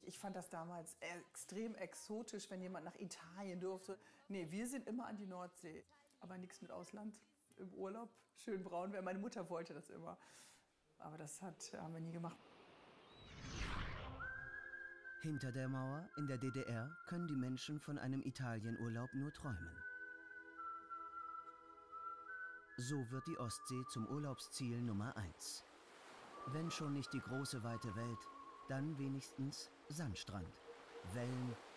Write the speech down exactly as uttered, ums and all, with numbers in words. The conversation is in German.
Ich fand das damals extrem exotisch, wenn jemand nach Italien durfte. Nee, wir sind immer an die Nordsee, aber nichts mit Ausland. Im Urlaub schön braun werden. Meine Mutter wollte das immer, aber das hat, haben wir nie gemacht. Hinter der Mauer in der D D R können die Menschen von einem Italienurlaub nur träumen. So wird die Ostsee zum Urlaubsziel Nummer eins. Wenn schon nicht die große weite Welt, dann wenigstens Sandstrand, Wellen